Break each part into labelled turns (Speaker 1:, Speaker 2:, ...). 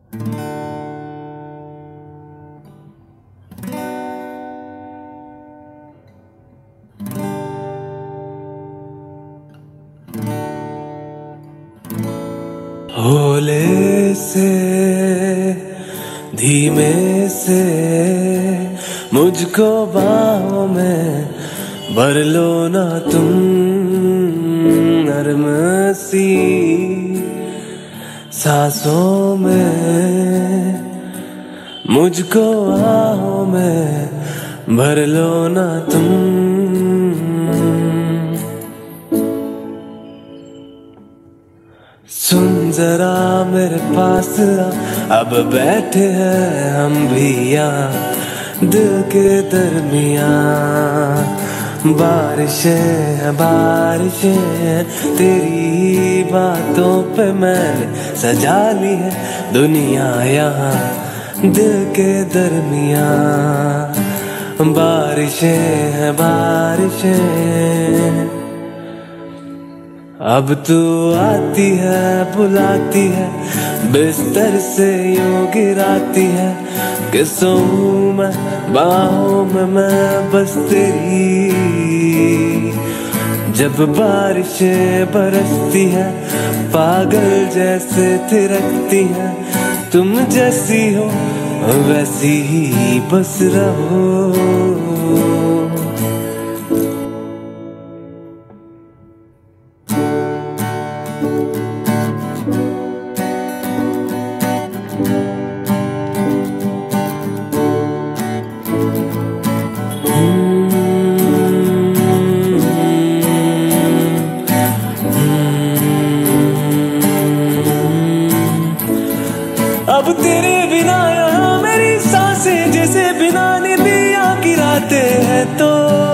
Speaker 1: होले से धीमे से मुझको बाहों में भर लो ना तुम, नर्म सी सांसों में मुझको आहों में भर लो ना तुम। सुन जरा मेरे पास आ, अब बैठे हैं हम भी यहाँ दिल के दरमियाँ। बारिशें बारिशें तेरी बातों पे मैंने सजा ली है दुनिया यहाँ दिल के दरमियाँ। बारिशें बारिशें अब तू आती है बुलाती है बिस्तर से यूं गिराती है कि सोऊं मैं बाहों में मैं बस तेरी। जब बारिशें बरसती है पागल जैसे थिरकती है, तुम जैसी हो वैसी ही बस रहो। अब तेरे बिना यहाँ मेरी सांसें जैसे बिना नींदियाँ गिराते हैं तो,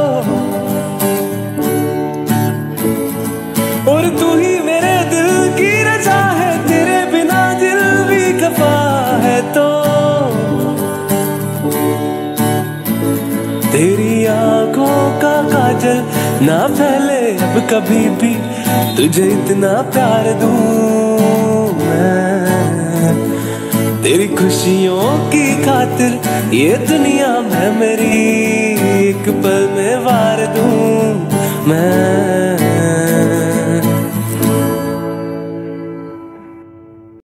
Speaker 1: और तू ही मेरे दिल की रजा है, तेरे बिना दिल भी खफा है तो। तेरी आंखों का काजल ना फैले अब कभी भी, तुझे इतना प्यार दूं मैं। तेरी खुशियों की खातिर ये दुनिया में मेरी एक पल में वार दूं मैं।